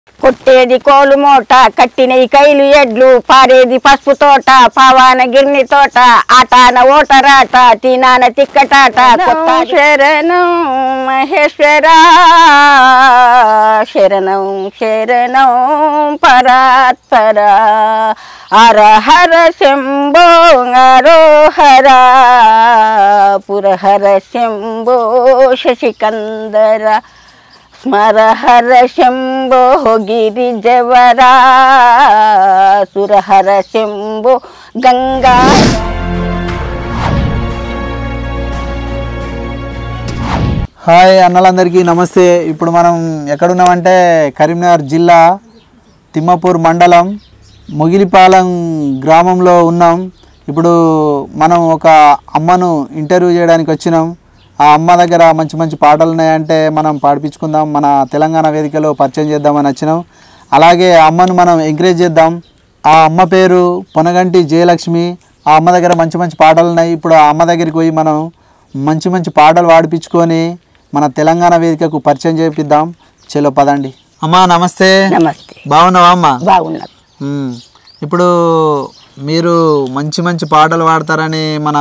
కొట్టేది కోలు మోట కట్టిన కైలు ఎడ్లు పారేది పసుపు తోట పవాన గిర్ని తోట ఆటాన ఓటరాట తీనాన తిక్కటాట కొత్త శరణం మహేశ్వర శరణం శరణం పరాత్పర హర హర శంభో హరోహర పురహర శంభో శశికందర స్మర హర శంభో గిరిజవరా సురహర శంభో గంగా. హాయ్ అన్నలందరికీ నమస్తే. ఇప్పుడు మనం ఎక్కడున్నామంటే కరీంనగర్ జిల్లా తిమ్మాపూర్ మండలం మొగిలిపాలెం గ్రామంలో ఉన్నాం. ఇప్పుడు మనం ఒక అమ్మను ఇంటర్వ్యూ చేయడానికి వచ్చినాం. ఆ అమ్మ దగ్గర మంచి మంచి పాటలు ఉన్నాయంటే మనం పాడిపించుకుందాం, మన తెలంగాణ వేదికలో పరిచయం చేద్దామని వచ్చినాం. అలాగే ఆ అమ్మను మనం ఎంకరేజ్ చేద్దాం. ఆ అమ్మ పేరు పొనగంటి జయలక్ష్మి. ఆ అమ్మ దగ్గర మంచి మంచి పాటలు ఉన్నాయి. ఇప్పుడు ఆ అమ్మ దగ్గరికి పోయి మనం మంచి మంచి పాటలు పాడిపించుకొని మన తెలంగాణ వేదికకు పరిచయం చేపిద్దాం. చలో పదండి. అమ్మా నమస్తే. నమస్తే. బాగున్నావా అమ్మ? బాగున్నా. ఇప్పుడు మీరు మంచి మంచి పాటలు పాడతారని మన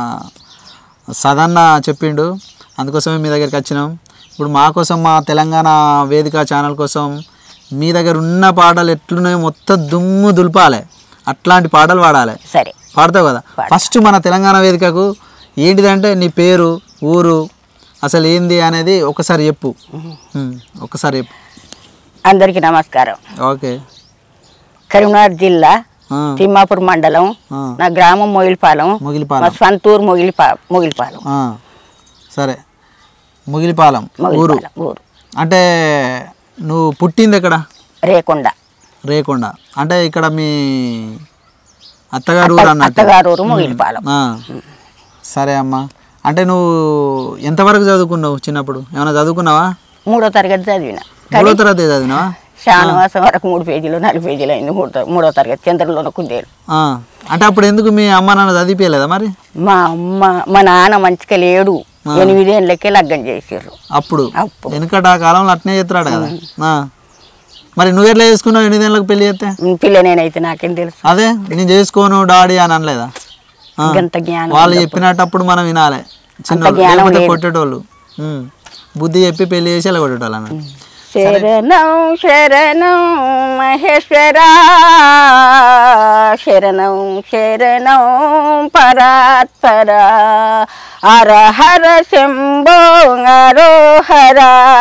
సదన్న చెప్పిండు, అందుకోసమే మీ దగ్గరికి వచ్చినాం. ఇప్పుడు మా కోసం, మా తెలంగాణ వేదిక ఛానల్ కోసం మీ దగ్గర ఉన్న పాటలు ఎట్లున్నాయో మొత్తం దుమ్ము దులపాలి, అట్లాంటి పాటలు పాడాలి. సరే, పాడతావు కదా? ఫస్ట్ మన తెలంగాణ వేదికకు ఏంటిదంటే నీ పేరు, ఊరు, అసలు ఏంది అనేది ఒకసారి చెప్పు. ఒకసారి చెప్పు. అందరికీ నమస్కారం. ఓకే. కరీంనగర్ జిల్లా తిమ్మాపూర్ మండలం, నా గ్రామం మొగిలిపాలెం, మా సొంతూరు మొగిలిపాలెం. సరే, మొగిలిపాలెం ఊరు. అంటే నువ్వు పుట్టింది ఎక్కడ? రేకొండ. రేకొండ అంటే ఇక్కడ మీ అత్తగారు ఊరు అన్నట్టు? అత్తగారు ఊరు మొగిలిపాలెం. సరే అమ్మా, అంటే నువ్వు ఎంతవరకు చదువుకున్నావు? చిన్నప్పుడు ఏమైనా చదువుకున్నావా? 3వ తరగతి చదివిన. 3వ తరగతి చదివినావా? శానవాసం వరకు 3 పేజీలు 4 పేజీలు అయింది. 3వ తరగతి చంద్రలోన కుందేలు. అంటే అప్పుడు ఎందుకు మీ అమ్మ నాన్న చదివిపోయలేదా మరి? మా నాన్న మంచిగా లేడు, 8 ఏళ్ళకే లగ్గం చేసారు. అప్పుడు వెనుకట ఆ కాలంలో అట్నే చేస్తున్నాడు కదా. మరి నువ్వు ఎట్లా చేసుకున్నావు 8 ఏళ్ళకి పెళ్లి చేస్తే? పిల్ల నేనైతే నాకేం తెలుసు. అదే నేను చేసుకోను డాడీ అని అనలేదా? వాళ్ళు చెప్పినప్పుడు మనం వినాలి. చిన్న కొట్టేటోళ్ళు బుద్ధి చెప్పి పెళ్లి చేసి అలా కొట్టేటోళ్ళు అన్న. శరణం శరణం మహేశ్వర శరణం శరణం పరాత్పర హర హర శంభో హరోహర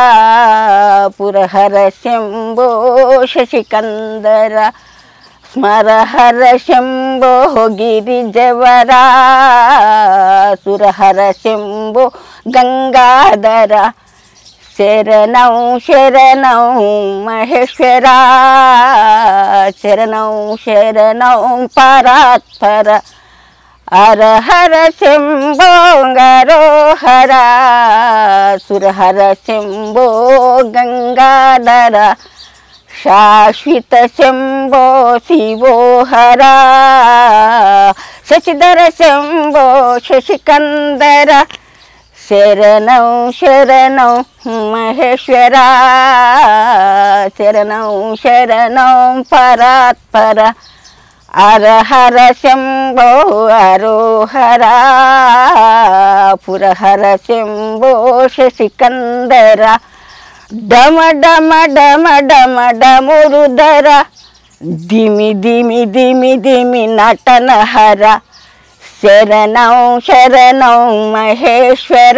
పురహర శంభో శశికందర స్మర హర శంభో గిరిజవరా సురహర శంభో గంగాధర శరణం శరణం మహేశ్వర శరణం శరణం పరాత్పర హర హర శంభో హరోహర సురహర శంభో గంగాధర శాశ్వత శంభో శివో హర శశిధర శంభో శశికందర శరణం శరణం మహేశ్వర శరణం శరణం పరాత్పర హర హర శంభో హరోహర పురహర శంభో శశికందర డమ డమ డమ డమ డమురుధర దిమి దిమి దిమి దిమి నటనహర శరణం శరణం మహేశ్వర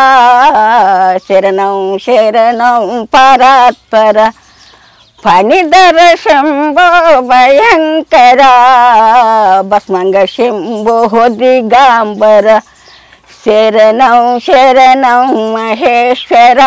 శరణం శరణం పరాత్పర ఫణిధర శంభో భయంకర భస్మంగ శంభో దిగాంబర శరణం శరణం మహేశ్వర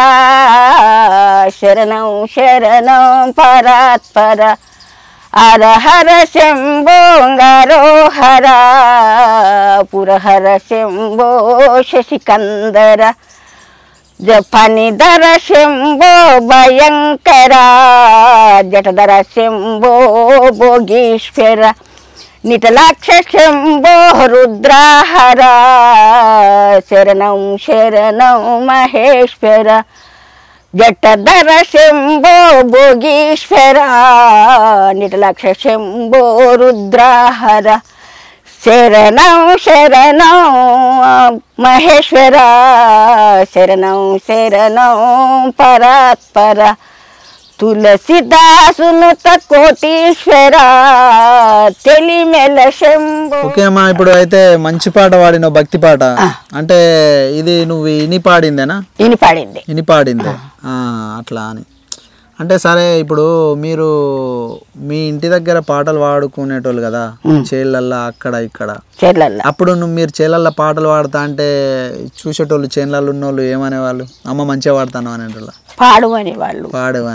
శరణం శరణం పరాత్పర హర హర శంభో హరోహర పురహర శంభో శశికందర ఫణిధర శంభో భయంకర జటధర శంభో భోగీశ్వర నిటలాక్ష శంభో రుద్రాహర శరణం శరణం మహేశ్వర జట్టధర శంభో భోగీశ్వర నిటలక్ష శంభో రుద్రాహర శరణం శరణం మహేశ్వర శరణం శరణం పరాత్పర తులసిదాసునుత కోటీశ్వర తెలిమెల శంభో. ఓకే అమ్మా, ఇప్పుడు అయితే మంచి పాట పాడిన భక్తి పాట అంటే ఇది నువ్వు ఇని పాడిందేనా? ఇని పాడిందే అట్లా అని అంటే సరే. ఇప్పుడు మీరు మీ ఇంటి దగ్గర పాటలు పాడుకునేటోళ్ళు కదా చేళ్ళల్లో అక్కడ ఇక్కడ, అప్పుడు మీరు చేళ్ళల్లో పాటలు పాడతా అంటే చూసేటోళ్ళు చేళ్ళల్లో ఉన్నోళ్ళు ఏమనేవాళ్ళు? అమ్మ మంచిగా పాడతాను అనేటోళ్ళు, పాడేవాళ్ళు.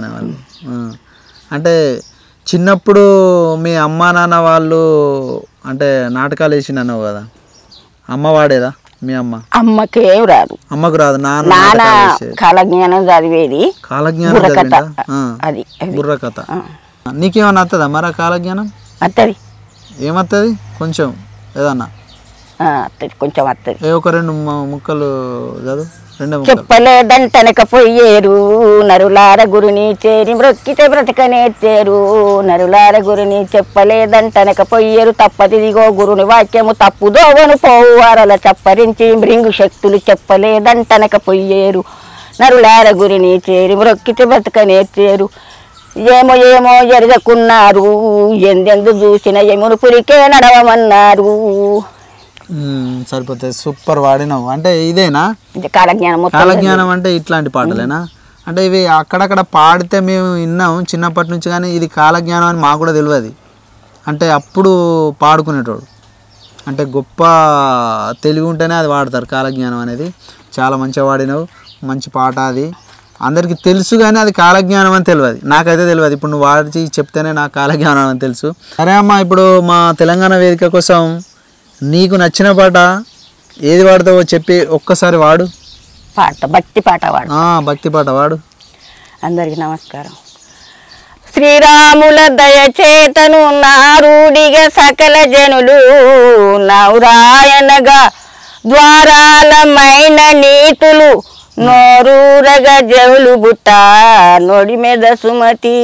అంటే చిన్నప్పుడు మీ అమ్మ నాన్న వాళ్ళు అంటే నాటకాలు వేసినావు కదా, అమ్మ వాడేదా? మీ అమ్మకి ఏం రాదు. అమ్మకు రాదు. నాన్న కాలజ్ఞానం చదివేది. కాలజ్ఞానం అది బుర్రకథ. నీకేమన్నా వస్తుందా మరి కాలజ్ఞానం? వస్తుంది. ఏమత్తది? కొంచెం ఏదన్నా కొంచెం వస్తుంది. ఒక రెండు ముక్కలు చదువు. చెప్పలేదంటనక పొయ్యేరు నరులార గురుని చేరి బ్రొక్కితే బ్రతకనేచ్చేరు. నరులార గురుని చెప్పలేదంటనక పొయ్యేరు తప్పదిదిగో గురుని వాక్యము తప్పుదోవను పోవారల చప్పరించి మృంగు శక్తులు చెప్పలేదంటనక పొయ్యేరు నరులార గురిని చేరి బ్రొక్కితే బ్రతకనేచ్చేరు. ఏమో ఏమో ఎరగకున్నారు ఎందెందు చూసిన యమును పురికే నడవమన్నారు. సరిపోతుంది. సూపర్ వాడినావు. అంటే ఇదేనా కాలజ్ఞానం? కాలజ్ఞానం అంటే ఇట్లాంటి పాటలేనా? అంటే ఇవి అక్కడక్కడ పాడితే మేము విన్నాం చిన్నప్పటి నుంచి, కానీ ఇది కాలజ్ఞానం అని మాకు కూడా తెలియదు. అంటే అప్పుడు పాడుకునేటోడు అంటే గొప్ప తెలివి ఉంటేనే అది వాడతారు కాలజ్ఞానం అనేది. చాలా మంచిగా వాడినావు, మంచి పాట. అది అందరికీ తెలుసు కానీ అది కాలజ్ఞానం అని తెలియదు. నాకైతే తెలియదు. ఇప్పుడు నువ్వు వాడి చెప్తేనే నాకు కాలజ్ఞానం అని తెలుసు. సరే అమ్మ, ఇప్పుడు మా తెలంగాణ వేదిక కోసం నీకు నచ్చిన పాట ఏది వాడతావో చెప్పి ఒక్కసారి వాడు. భక్తి పాట వాడు. భక్తి పాట వాడు. అందరికి నమస్కారం. శ్రీరాముల దయచేతను నారుడిగా సకల జనులు నౌరాయనగా ద్వారాలమైన నీతులు నోరూరగా జవులు బుట్ట నొడి మీద సుమతి.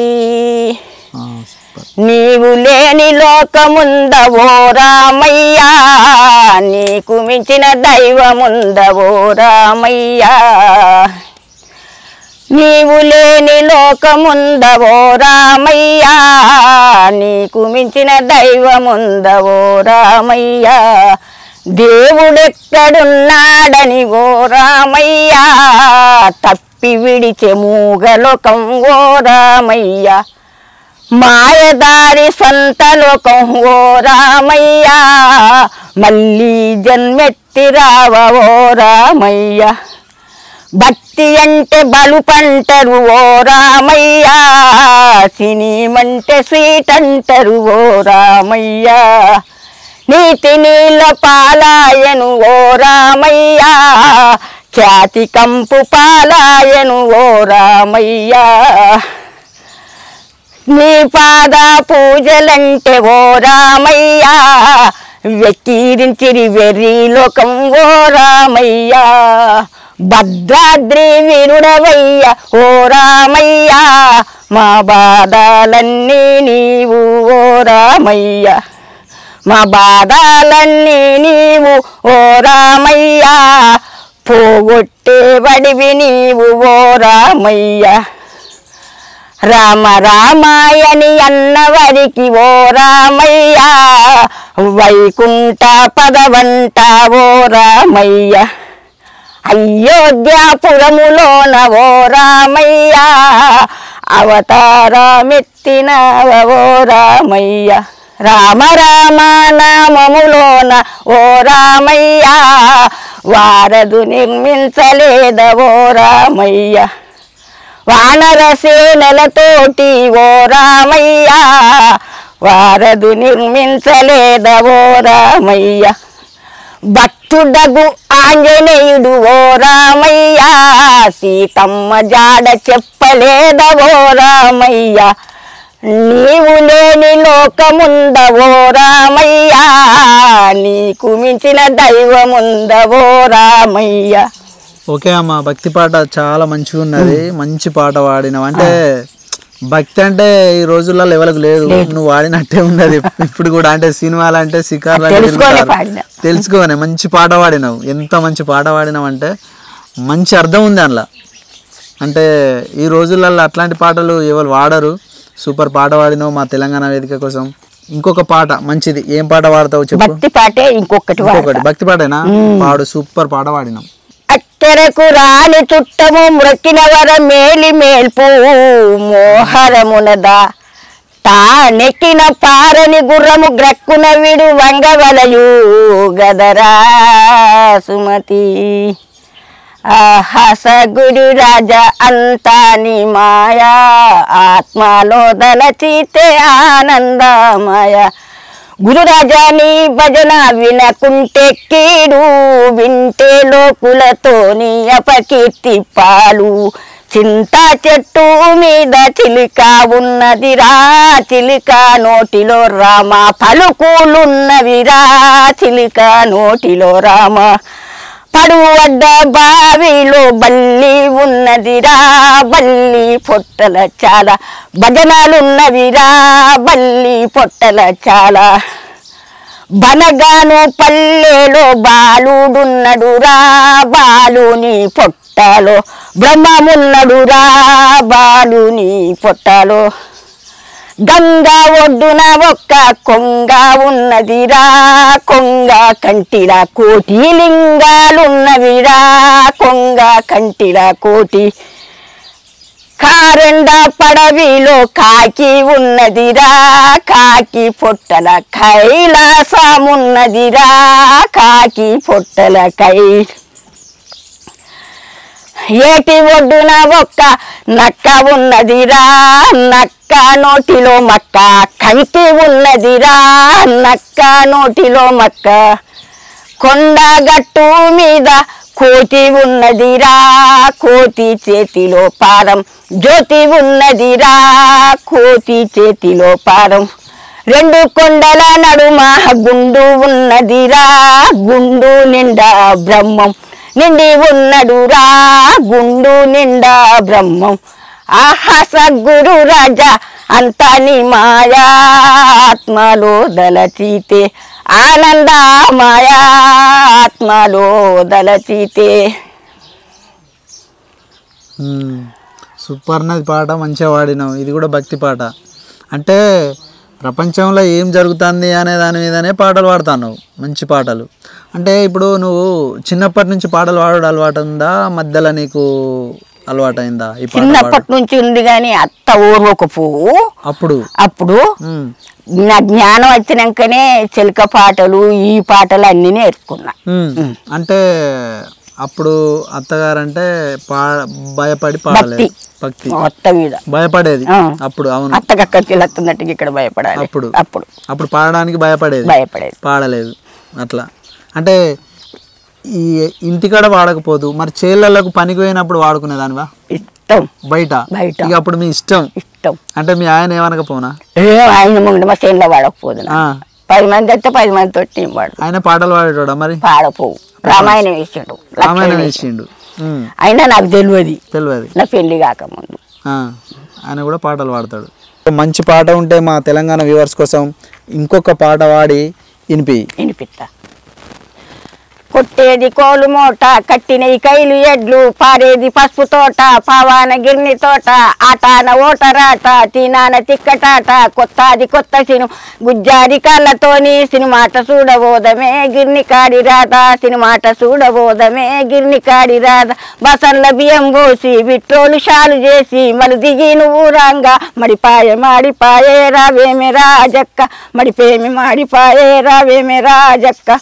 నీవు లేని లోకముందవో రామయ్యా నీకు మించిన దైవముందవో రామయ్యా. నీవు లేని లోకముందవో రామయ్యా నీకు మించిన దైవముందవో రామయ్యా. దేవుడెక్కడున్నాడని ఓ రామయ్యా తప్పి విడిచె మూగలోకం ఓ రామయ్యా. మాయదారి సొంత లోకం ఓ రామయ్యా మళ్ళీ జన్మెత్తి రావ ఓ రామయ్యా. భక్తి అంటే బలు పంటరు ఓ రామయ్యా సినిమంటే స్వీట్ అంటారు ఓ రామయ్యా. నీతి నీళ్ళ పాలాయను ఓ రామయ్యా ఖ్యాతి కంపు పాలాయను ఓ రామయ్యా. నీ పాద పూజలంటే ఓ రామయ్యా వెక్కిరించిరి వెర్రి లోకం ఓ రామయ్యా. భద్రాద్రి వీరుడవయ్య ఓ రామయ్యా మా బాధలన్నీ నీవు ఓ రామయ్యా. మా బాధలన్నీ నీవు ఓ రామయ్యా పోగొట్టేవడివి నీవు ఓ రామయ్యా. రామ రామాయని అన్నవరికి ఓ రామయ్యా వైకుంఠ పదవంట ఓ రామయ్యా. అయోధ్యాపురములోన ఓ రామయ్యా అవతారమెత్తిన ఓ రామయ్యా. రామ రామ నామములోన ఓ రామయ్యా వారధు నిర్మించలేద ఓ రామయ్యా. వానర సేనలతోటి ఓ రామయ్యా వారధు నిర్మించలేద ఓ రామయ్యా. భక్తుడగు ఆంజనేయుడు ఓ రామయ్యా సీతమ్మ జాడ చెప్పలేద ఓ రామయ్యా. నీవు లేని లోకముందవో రామయ్యా నీకు మించిన దైవముందవో రామయ్యా. ఓకే అమ్మ, భక్తి పాట చాలా మంచిగా ఉన్నది. మంచి పాట వాడినావు. అంటే భక్తి అంటే ఈ రోజుల్లో లెవెల్కి లేదు, నువ్వు వాడినట్టే ఉన్నది ఇప్పుడు కూడా. అంటే సినిమాలు అంటే శిఖర్లు అంటే తెలుసుకోనే మంచి పాట వాడినావు. ఎంత మంచి పాట వాడినావు అంటే మంచి అర్థం ఉంది అందులో. అంటే ఈ రోజులలో అట్లాంటి పాటలు ఎవరు వాడరు. సూపర్ పాట వాడినావు మా తెలంగాణ వేదిక కోసం. ఇంకొక పాట మంచిది, ఏం పాట పాడతావు చెప్పు. భక్తి పాటే ఇంకొకటి భక్తి పాటేనా? పాడు, సూపర్ పాట వాడినాం. అక్కరకు రాని చుట్టము మ్రొక్కిన వర మేలి మేల్పు మోహరమునదా తానెక్కిన పారని గుర్రము గ్రక్కున విడు వంగవలయు గదరా సుమతి. ఆహాస గురు రాజా అంతా నీ మాయా ఆత్మలో దలచితే ఆనందమయ. గురురాజా నీ భజన వినకుంటే కీడు వింటే లోకులతోని అపకీర్తి పాలు. చింతా చెట్టు మీద చిలిక ఉన్నదిరా చిలిక నోటిలో రామ పలుకులున్నవిరా చిలిక నోటిలో రామ. పడువడ్డ బావిలో బల్లి ఉన్నదిరా బల్లి పొట్టల చాలా భజనాలున్నవిరా బల్లి పొట్టల చాలా. బనగాను పల్లెలో బాలుడున్నడురా బాలుని పొట్టలో బ్రహ్మమున్నడురా బాలుని పొట్టలో. గంగా ఒడ్డున ఒక్క కొంగ ఉన్నదిరా కొంగ కంటిల కోటి లింగాలున్నవిరా కొంగ కంటిల కోటి. కారెండ పడవిలో కాకి ఉన్నదిరా కాకి పొట్టల కైలాసమున్నదిరా కాకి పొట్టల ఏటి ఒడ్డున ఒక్క నక్క ఉన్నదిరా నక్క నోటిలో మక్క కంకి ఉన్నదిరా నక్క నోటిలో మక్క. కొండ గట్టు మీద కోతి ఉన్నదిరా కోతి చేతిలో పారం జ్యోతి ఉన్నదిరా కోతి చేతిలో పారం. రెండు కొండల నడుమ గుండు ఉన్నదిరా గుండు నిండా బ్రహ్మం నిండి ఉన్నడురా గుండు నిండా బ్రహ్మం. ఆహాస గురు రాజా అంతా నీ మాయా ఆత్మలో దలచితే ఆనంద మాయా ఆత్మలో దలచితే. సూపర్ నది పాట, మంచిగా వాడినావు. ఇది కూడా భక్తి పాట. అంటే ప్రపంచంలో ఏం జరుగుతుంది అనే దాని మీదనే పాటలు పాడుతున్నావు, మంచి పాటలు. అంటే ఇప్పుడు నువ్వు చిన్నప్పటి నుంచి పాటలు పాడడం అలవాటు ఉందా, మధ్యలో నీకు అలవాటైందా? చిన్నప్పటి నుంచి ఉంది కానీ అత్త ఊర్వకపోవు. అప్పుడు అప్పుడు నా జ్ఞానం వచ్చినాకనే చిలక పాటలు ఈ పాటలు అన్ని నేర్చుకున్నా. అంటే అప్పుడు అత్తగారంటే భయపడి పాడలేదు, భక్తి అత్త మీద భయపడేది అప్పుడు. అవును, అత్తకి అక్కడికి వెళ్ళొస్తున్నట్టు ఇక్కడ భయపడాలి. అప్పుడు అప్పుడు అప్పుడు పాడడానికి భయపడేది, పాడలేదు అట్లా. అంటే ఈ ఇంటికాడ వాడకపోదు, మరి చేళ్ళకు పనికి పోయినప్పుడు వాడుకునేదానివా? ఇష్టం బయట బయట. ఇక అప్పుడు మీ ఇష్టం ఇష్టం. అంటే మీ ఆయన ఏమనకపోనా? ఆయన ముందు మా చేనులో వాడకపోదు. 10 మంది అయితే 10 మంది తోటి వాడు. ఆయన పాటలు పాడేటోడా? మరి పాడపోవు. రామాయణం వేసిండు, రామాయణం వేసిండు. అయినా నాకు తెలియదు నా పెళ్లి కాకముందు. ఆయన కూడా పాటలు పాడతాడు. మంచి పాట ఉంటే మా తెలంగాణ వ్యూవర్స్ కోసం ఇంకొక పాట వాడి వినిపిస్తా. కొట్టేది కోలు మూట కట్టిన కైలు ఎడ్లు పారేది పసుపు తోట పావాన గిర్ని తోట ఆటాన ఓటరాట తినాన తిక్కటాట కొత్తాది కొత్త సిను గుజ్జాది కళ్ళతోని సినిమాట చూడబోదమే గిర్ని కాడి రాత సినిమాట చూడబోదమే గిర్ని కాడి రాత. బసన్ల బియ్యం పోసి విట్రోలు షాలు చేసి మలు దిగి నువ్వు రాంగా మడిపాయే మాడిపాయే రావేమి రాజక్క మడిపేమి మాడిపాయే రావేమి రాజక్క.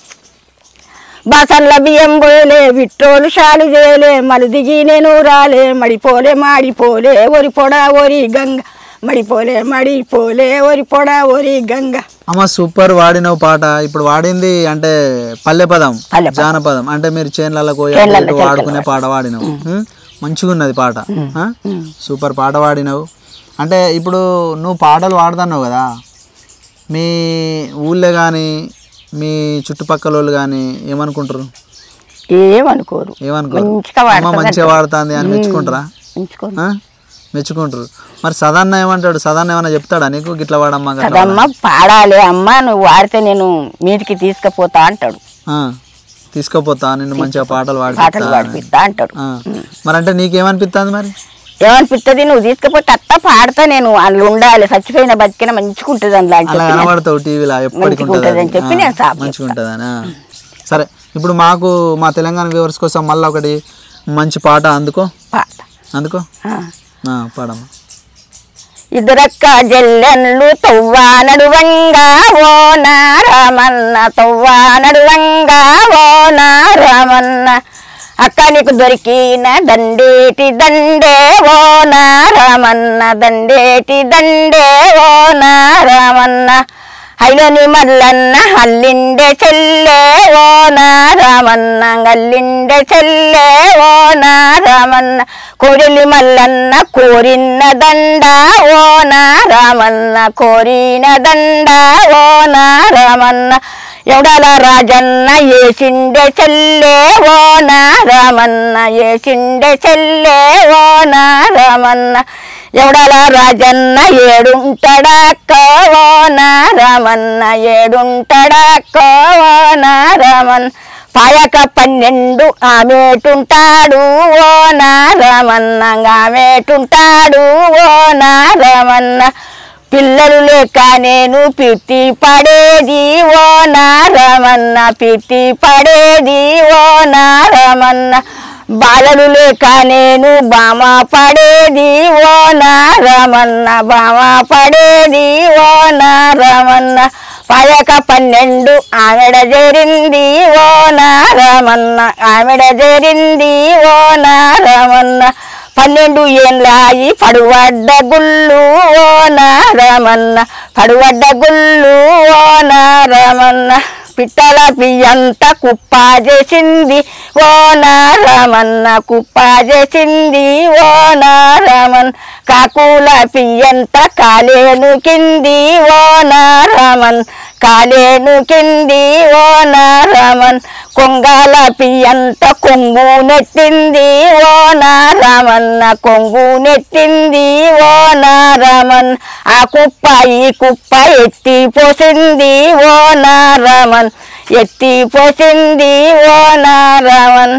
బసన్ల బియ్యం పోలే విట్రోలు షాలు చేయలే మలు దిగి నేను రాలే మడిపోలే మాడిపోలే ఒరి పొడా ఒరి గంగ మడిపోలే మడిపోలే ఒరి పొడా ఒరి గంగ. అమ్మ సూపర్ వాడినవు పాట. ఇప్పుడు వాడింది అంటే పల్లె పదం, జానపదం. అంటే మీరు చేన్లకు వాడుకునే పాట వాడినవు. మంచిగా ఉన్నది పాట, సూపర్ పాట వాడినవు. అంటే ఇప్పుడు నువ్వు పాటలు వాడుతున్నావు కదా, మీ ఊళ్ళో కానీ మీ చుట్టుపక్కల వాళ్ళు కానీ ఏమనుకుంటారు? ఏమనుకోరు మంచిగా వాడుతుంది అని మెచ్చుకుంటారా? మెచ్చుకుంటారు. మరి సదాన్న ఏమంటాడు? సదాన్న ఏమన్నా చెప్తాడా నీకు గిట్లా వాడమ్మా కదమ్మా పాడాలి అమ్మ, నువ్వు వాడితే నేను మీటికి తీసుకుపోతా అంటాడు. తీసుకుపోతా నిన్ను మంచిగా పాటలు పాడిపిస్తా అంటాడు. మరి అంటే నీకేమనిపిస్తుంది? మరి ఏమనిపిస్తుంది? నువ్వు తీసుకుపోతే అత్త పాడతా, నేను అందులో ఉండాలి, చచ్చిపోయిన బతికిన మంచిగుంటది అలా కనబడతావు టీవీలో ఎప్పటికి అని చెప్పి నేను మంచిగుంటదా? సరే, ఇప్పుడు మాకు మా తెలంగాణ వ్యూవర్స్ కోసం మళ్ళీ ఒకటి మంచి పాట అందుకో పాడమ్మా. ఇద్దరక్క జల్లెన్లు తవ్వా నడువంగా ఓ నారమన్న, తవ్వా నడువంగా ఓ నారమన్న, అక్క నీకు దొరికిన దండేటి దండే ఓ నారమన్న, దండేటి దండే ఓ నారమన్న, హైలోని మల్లన్న అల్లిండే చెల్లె ఓ నారమన్న, అల్లిండే చెల్లె ఓ నారమన్న, కోడలి మల్లన్న కోరిన దండ ఓ నారమన్న, కోరిన దండ ఓ నారమన్న, ఎవడాల రాజన్న ఏసిండే చెల్లె ఓ నారమన్న, ఏసిండే చెల్లె ఓ నారమన్న, ఎవడాల రాజన్న ఏడుంటడాక్క ఓ నారమన్న, ఏడుంటడాక్క ఓ నారమన్న, పాయక 12 ఆమెటుంటాడు ఓ నారమన్న, ఆమెటుంటాడు ఓ నారమన్న, పిల్లలు లేక నేను పిట్టి పడేది ఓ నారమన్న, పిట్టి పడేది ఓ నారమన్న, బాలలు లేక నేను బామ పడేది ఓ నారమన్న, బామ పడేది ఓ నారమన్న, పాయక 12 ఆమెడ చేరింది ఓ నారమన్న, ఆమెడ చేరింది ఓ నారమన్న, 12 ఏళ్ళాయి పడువడ్డ గుళ్ళు ఓ నారమన్న, పడువడ్డ గుళ్ళు ఓ నారమన్న, పిట్టల పియ్యంత కుప్ప చేసింది ఓ నారమన్న, కుప్ప చేసింది ఓ నారమన్న, కాకుల పియ్యంత కాలేను కింది ఓ నారమన్, కాలేను కింది ఓ నారమన్, కొంగాల పియ్యంత కొంగు నెట్టింది ఓ నారమన్న, కొంగు నెట్టింది ఓ నారమన్, ఆ కుప్ప ఈ కుప్ప ఎత్తి పోసింది ఓ నారమన్, ఎత్తి పోసింది ఓ నారమన్,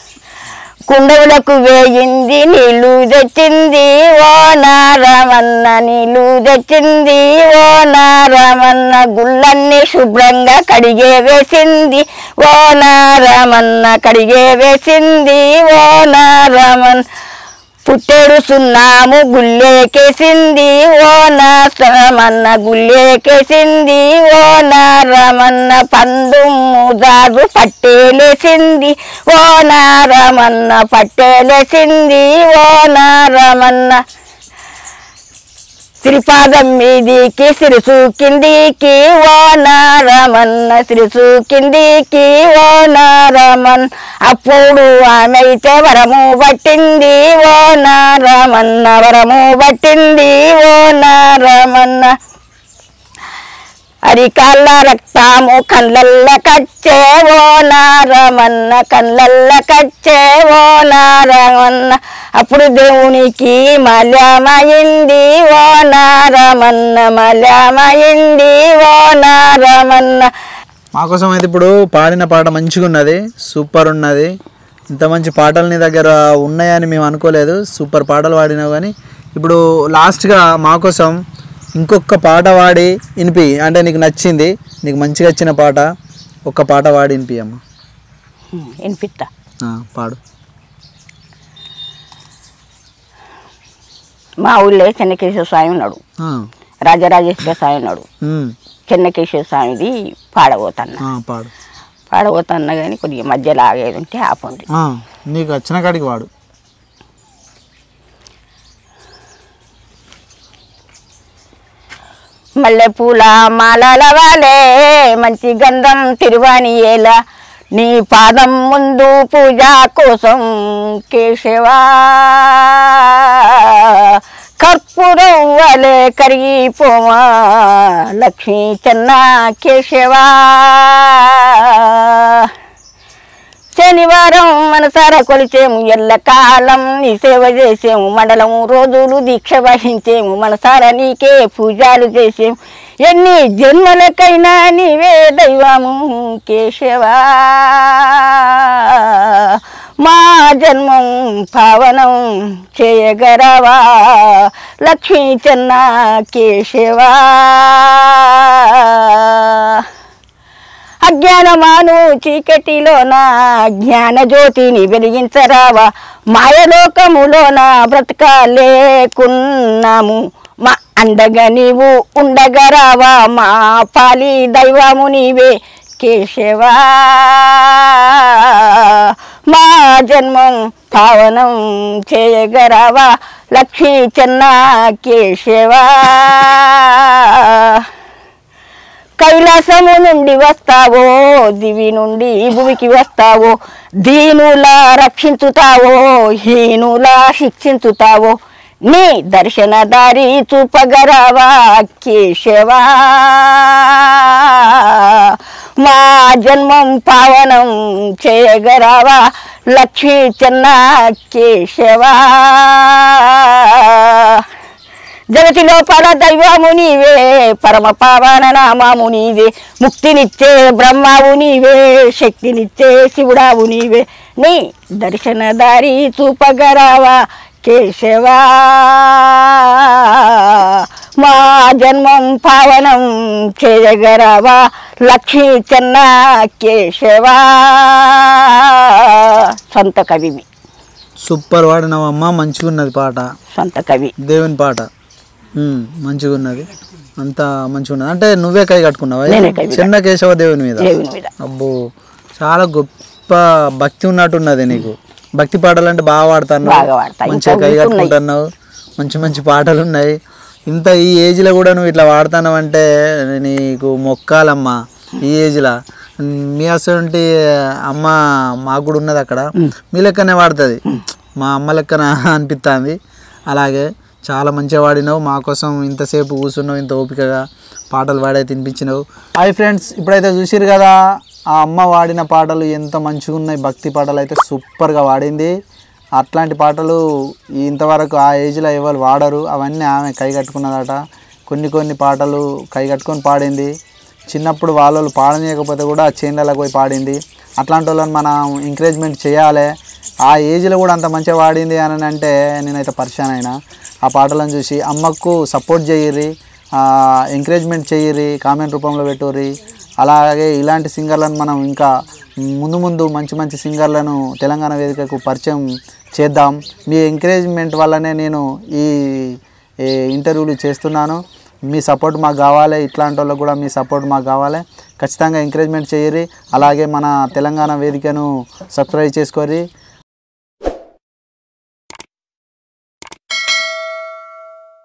కుండవులకు వేయింది నీళ్లు తెచ్చింది ఓ నారమన్న, నీళ్లు తెచ్చింది ఓ నారమన్న, గుళ్ళన్నీ శుభ్రంగా కడిగే వేసింది ఓ నారమన్న, కడిగే వేసింది ఓ నారమన్, పుట్టేడు సున్నాము గుళ్ళేకేసింది ఓ నారమన్న, గుళ్ళేకేసింది ఓ నారమన్న, పండు మూదారు పట్టేలేసింది ఓ నారమన్న, పట్టేలేసింది ఓ నారమన్న, శ్రీపాదం మీదికి సిరుసు కిందికి ఓ నారమన్న, సిరుసు కిందికి ఓ నారమన్, అప్పుడు ఆమె అయితే వరము పట్టింది ఓ నారమన్న, వరము పట్టింది ఓ నారమన్న, అరికాళ్ళ రక్తము కళ్ళల్ల కచ్చే ఓ నారమన్న, కళ్ళల్ల కచ్చే ఓ నారమన్న, అప్పుడు దేవునికి మల్యమైంది ఓ నారమన్న, మల్యమైంది ఓ నారమన్న. మాకోసం అయితే ఇప్పుడు పాడిన పాట మంచిగా ఉన్నది, సూపర్ ఉన్నది. ఇంత మంచి పాటలు నీ దగ్గర ఉన్నాయని మేము అనుకోలేదు. సూపర్ పాటలు పాడినావు. కానీ ఇప్పుడు లాస్ట్గా మాకోసం ఇంకొక పాట పాడి వినిపి, అంటే నీకు నచ్చింది, నీకు మంచిగా వచ్చిన పాట ఒక్క పాట పాడి వినిపి అమ్మ. వినిపిస్తా, పాడు. మా ఊళ్ళో చెన్నకేశ్వర స్వామి ఉన్నాడు, రాజరాజేశ్వర స్వామి ఉన్నాడు. చెన్నకేశ్వర స్వామిది పాడబోతున్నా, పాడబోతున్నా కానీ కొద్దిగా మధ్యలో ఆగేది ఉంటే ఆపండి. నీకు వచ్చిన కాడికి వాడు. మల్లెపూల మాలల వాలే మంచి గంధం తిరువాణియేలా, నీ పాదం ముందు పూజ కోసం కేశవా, కర్పూరం వలె కరిగిపోమా లక్ష్మీ చెన్న కేశవా, శనివారం మనసారా కొలిచేము ఎల్లకాలం నీ సేవ చేసేము మండలం రోజులు దీక్ష వహించేము మనసారా నీకే పూజలు చేసేము ఎన్ని జన్మలకైనా నీవే దైవము కేశవా మా జన్మం పావనం చేయగరవా లక్ష్మీ చెన్న కేశవా అజ్ఞానమాను చీకటిలోన జ్ఞాన జ్యోతిని వెలిగించరావా మాయలోకములోన బ్రతకలేకున్నాము మా అండగా నీవు ఉండగరావా మా పాలి దైవము నీవే కేశవా మా జన్మం పావనం చేయగరావా లక్ష్మీ చెన్న కేశవా కైలాసము నుండి వస్తావో దివి నుండి భూమికి వస్తావో దీనులా రక్షించుతావో హీనులా శిక్షించుతావో నీ దర్శన దారి చూపగరావా కేశవా మా జన్మం పావనం చేయగరావా లక్ష్మీ చెన్న కేశవా జగతి లోపల దైవము నీవే పరమ పావన నామము నీవే ముక్తినిచ్చే బ్రహ్మవు నీవే శక్తినిచ్చే శివుడావు నీవే నీ దర్శన దారి చూపగరావా కేశవా మా జన్మం పావనం చేయగరావా లక్ష్మీ చెన్న కేశవా సొంత కవివి సూపర్ వాడినవమ్మా మంచిగా ఉన్నది పాట సొంత కవి దేవుని పాట మంచిగా ఉన్నది అంతా మంచిగా ఉన్నది అంటే నువ్వే కై కట్టుకున్నావా చిన్న కేశవ దేవుని మీద అబ్బో చాలా గొప్ప భక్తి ఉన్నట్టున్నది నీకు భక్తి పాటలు అంటే బాగా పాడతాను మంచిగా కై కట్టుకుంటున్నావు మంచి మంచి పాటలు ఉన్నాయి ఇంత ఈ ఏజ్లో కూడా నువ్వు ఇట్లా వాడుతున్నావు అంటే నీకు మొక్కాలమ్మా ఈ ఏజ్లో మీ అసలు అమ్మ మాకు కూడా ఉన్నది అక్కడ మీ లెక్కనే వాడుతుంది మా అమ్మ లెక్కన అనిపిస్తుంది అలాగే చాలా మంచిగా వాడినావు మా కోసం ఇంతసేపు కూర్చున్నావు ఇంత ఓపికగా పాటలు పాడే తినిపించినావు హాయ్ ఫ్రెండ్స్ ఇప్పుడైతే చూసిరు కదా ఆ అమ్మ వాడిన పాటలు ఎంత మంచిగా ఉన్నాయి భక్తి పాటలు అయితే సూపర్గా వాడింది అట్లాంటి పాటలు ఇంతవరకు ఆ ఏజ్లో ఎవరు వాడరు అవన్నీ ఆమె కై కట్టుకున్నదట కొన్ని పాటలు కై కట్టుకొని పాడింది చిన్నప్పుడు వాళ్ళు పాడనీయకపోతే కూడా చేనులకు పోయి పాడింది అట్లాంటి వాళ్ళని మనం ఎంకరేజ్మెంట్ చేయాలి ఆ ఏజ్లో కూడా అంత మంచిగా వాడింది అని అంటే నేనైతే పరిచయం అయినా ఆ పాటలను చూసి అమ్మకు సపోర్ట్ చేయర్రి ఎంకరేజ్మెంట్ చేయర్రి కామెంట్ రూపంలో పెట్టుర్రి అలాగే ఇలాంటి సింగర్లను మనం ఇంకా ముందు మంచి సింగర్లను తెలంగాణ వేదికకు పరిచయం చేద్దాం మీ ఎంకరేజ్మెంట్ వల్లనే నేను ఈ ఇంటర్వ్యూలు చేస్తున్నాను మీ సపోర్ట్ మాకు కావాలి ఇట్లాంటి వాళ్ళకు కూడా మీ సపోర్ట్ మాకు కావాలి ఖచ్చితంగా ఎంకరేజ్మెంట్ చేయర్రి అలాగే మన తెలంగాణ వేదికను సబ్స్క్రైబ్ చేసుకోర్రి